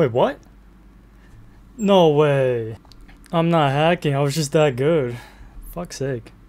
Wait, what? No way. I'm not hacking, I was just that good. Fuck's sake.